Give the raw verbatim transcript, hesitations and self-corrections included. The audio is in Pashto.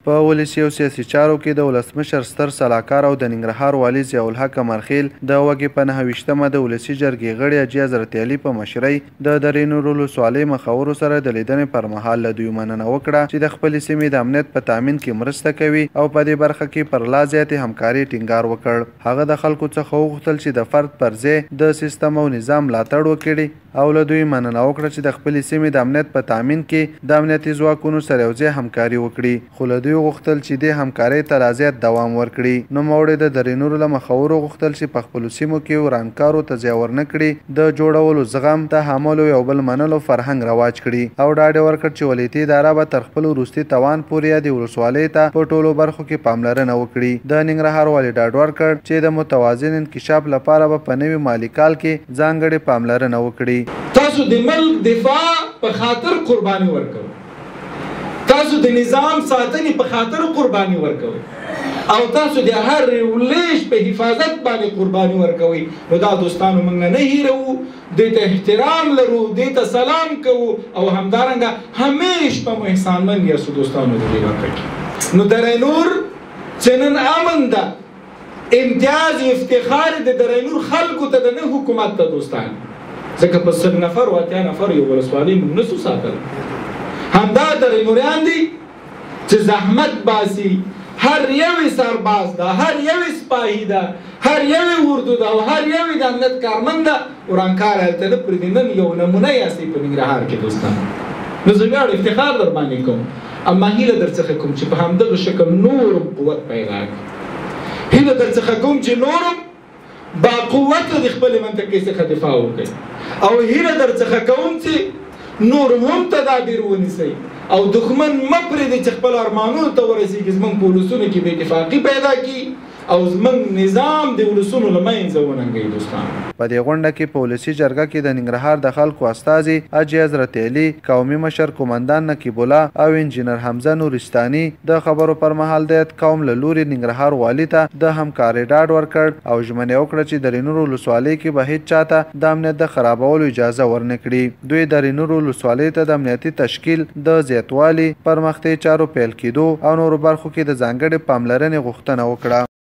په ولسي او سیاسي چارو کې د ولسمشر ستر سلاکار او د ننګرهار والي ضیاءالحق قمرخیل د وږې په نهه ویشتمه د ولسي جرګې غړي حاجي حضرت علي په مشرۍ د درې نور ولسوالۍ مخورو سره د لیدنې پر مهال له دوی مننه وکړه چې د خپلې سیمې د امنیت په تامین کې مرسته کوي او په دې برخه کې پر لا زیاتې همکاري ټینګار وکړ. هغه د خلکو څخه وغوښتل چې د فرد پر ځای د سیستم او نظام ملاتړ وکړي او له دوی مننه وکړه چې د خپلې سیمې د امنیت په تامین کې د امنیتي ځواکونو سره یو ځای همکاري وکړي، خو له دوی غوښتل چې دې همکارۍ ته لا زیات دوام ورکړي. نوموړي د درې نورو له مخورو غوښتل چې په خپلو سیمو کې ورانکارو ته ځای ورنه کړي، د جوړولو زغم، تحمل او یو بل منلو فرهنګ رواج کړي او ډاډ یې ورکړ چې ولایتي اداره به تر خپل وروستي توان پورې د ولسوالۍ ته په ټولو برخو کې پاملرنه وکړي. د ننګرهار والي ډاډ ورکړ چې د متوازن انکشاف لپاره به په نوي مالي کال کې ځانګړې پاملرنه وکړي. تاسو د ملک دفاع په خاطر قرباني ورکوئ، تاسو د نظام ساتنې په خاطر قرباني ورکوئ او تاسو د هر ولش په حفاظت باندې قرباني ورکوئ. نو دا دوستانو موږ نه هیرو، دې ته احترام لرو، دې ته سلام کوو او همدارنګه همیش په مو احسانمن یاستو دوستانو د دې برخه کې. نو درې نور چې نن امن ده، امتیاز افتخار د درې نور خلکو ته د نه حکومت ته دوستان، ځکه په سل نفر و اتیا نفر یو ولسوالۍ موږ نسو ساتلی. همدا درې نوریان دي چې زحمت باسي، هر یوې سرباز ده، هر یوې سپاهي ده، هر یوې اردو ده او هر یوې د امنیت کارمند ده. ورانکار هلته نه پرېږدي، نن یو نمونه یاستئ په ننګرهار کې دوستان. نو زه ویاړ افتخار در باندې کوم، اما هیله در څخه کوم چې په همدغه شکل نور قوت پیدا کړي. هیله در څخه کوم چې نورم با قوت د خپلې منطقې څخه دفاع وکړي او هیله در څخه کوم چې نور هم تدابیر ونیسئ او دښمن مه پرېږدئ چې خپل ارمانونو ته ورسېږي، زموږ په ولسونو کې بې اتفاقي پیدا کړي او زموږ نظام د ولسونو له منځه وننګوي. دوستان په دې غونډه کې په ولسي جرګه کې د ننګرهار د خلکو استازي حاجي حضرت علي، قومي مشر قومندان نقیب الله او انجینر حمزه نورستاني د خبرو پر مهال د قوم له لوري ننګرهار والي ته د همکارۍ ډاډ ورکړ او ژمنه وکړه چې د نورو ولسوالۍ کې به هیڅ چاته د امنیت د خرابولو اجازه ورنه کړي. دوی د نورو ولسوالۍ ته د امنیتي تشکیل د زیاتوالي، پرمختي چارو پیل کېدو او نورو برخو کې د ځانګړې پاملرنې غوښتنه وکړه.